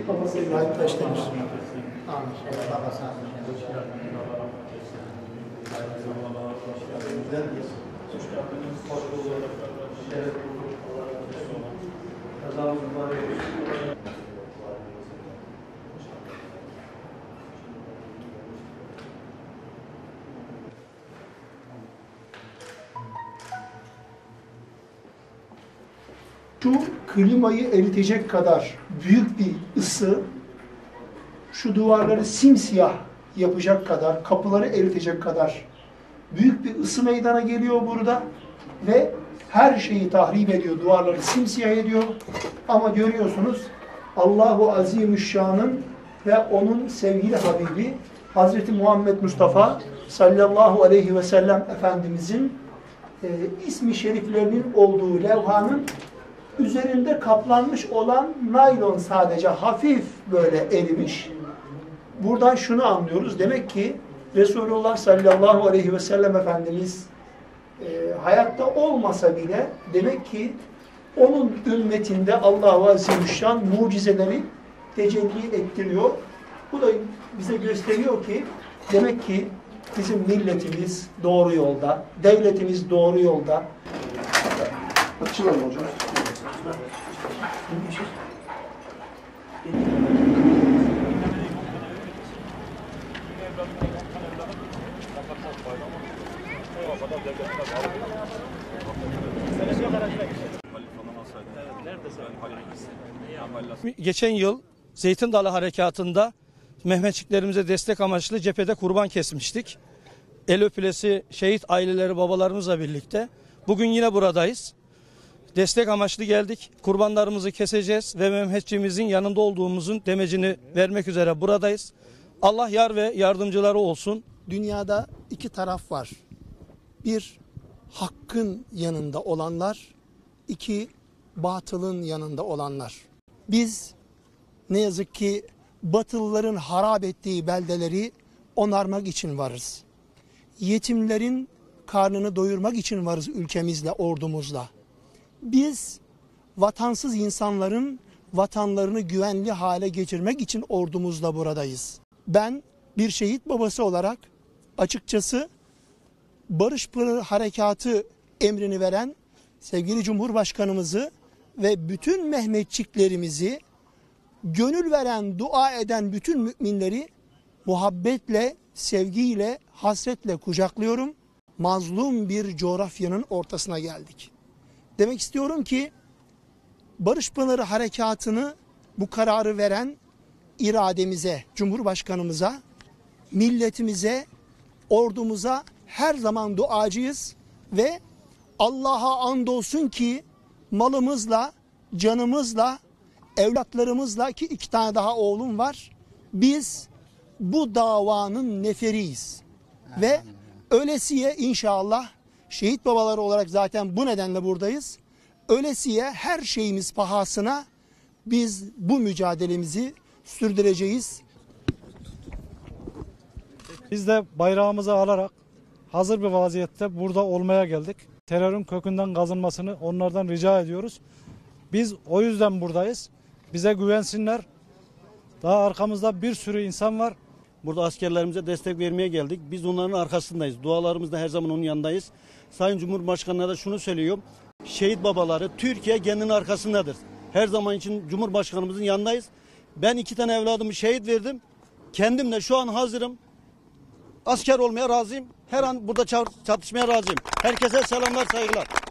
Şehit babası İbrahim Taşdemir. Amin. Şu klimayı eritecek kadar büyük bir ısı, şu duvarları simsiyah yapacak kadar, kapıları eritecek kadar büyük bir ısı meydana geliyor burada ve her şeyi tahrip ediyor, duvarları simsiyah ediyor. Ama görüyorsunuz Allahu Azimüşşan'ın ve onun sevgili Habibi Hazreti Muhammed Mustafa sallallahu aleyhi ve sellem Efendimizin ismi şeriflerinin olduğu levhanın üzerinde kaplanmış olan naylon sadece hafif böyle erimiş. Buradan şunu anlıyoruz. Demek ki Resulullah sallallahu aleyhi ve sellem Efendimiz hayatta olmasa bile demek ki onun ümmetinde Allah-u Azimüşşan mucizeleri tecelli ettiriyor. Bu da bize gösteriyor ki demek ki bizim milletimiz doğru yolda, devletimiz doğru yolda. Açılalım hocam. Geçen yıl Zeytin Dalı Harekatı'nda Mehmetçiklerimize destek amaçlı cephede kurban kesmiştik. El öpülesi şehit aileleri babalarımızla birlikte. Bugün yine buradayız. Destek amaçlı geldik. Kurbanlarımızı keseceğiz ve Mehmetçiğimizin yanında olduğumuzun demecini vermek üzere buradayız. Allah yar ve yardımcıları olsun. Dünyada iki taraf var. Bir, hakkın yanında olanlar. İki, batılın yanında olanlar. Biz ne yazık ki batılıların harap ettiği beldeleri onarmak için varız. Yetimlerin karnını doyurmak için varız ülkemizle, ordumuzla. Biz vatansız insanların vatanlarını güvenli hale getirmek için ordumuzla buradayız. Ben bir şehit babası olarak açıkçası Barış Pınarı Harekatı emrini veren sevgili Cumhurbaşkanımızı ve bütün Mehmetçiklerimizi, gönül veren, dua eden bütün müminleri muhabbetle, sevgiyle, hasretle kucaklıyorum. Mazlum bir coğrafyanın ortasına geldik. Demek istiyorum ki Barış Pınarı Harekatı'nı, bu kararı veren irademize, Cumhurbaşkanımıza, milletimize, ordumuza her zaman duacıyız ve Allah'a andolsun ki malımızla, canımızla, evlatlarımızla, ki 2 tane daha oğlum var, biz bu davanın neferiyiz. Ve ölesiye inşallah şehit babaları olarak zaten bu nedenle buradayız. Ölesiye her şeyimiz pahasına biz bu mücadelemizi sürdüreceğiz. Biz de bayrağımızı alarak hazır bir vaziyette burada olmaya geldik. Terörün kökünden kazınmasını onlardan rica ediyoruz. Biz o yüzden buradayız. Bize güvensinler. Daha arkamızda bir sürü insan var. Burada askerlerimize destek vermeye geldik. Biz onların arkasındayız. Dualarımızda her zaman onun yanındayız. Sayın Cumhurbaşkanı'na da şunu söylüyorum. Şehit babaları Türkiye kendinin arkasındadır. Her zaman için Cumhurbaşkanımızın yanındayız. Ben 2 tane evladımı şehit verdim. Kendim de şu an hazırım. Asker olmaya razıyım. Her an burada çatışmaya razıyım. Herkese selamlar, saygılar.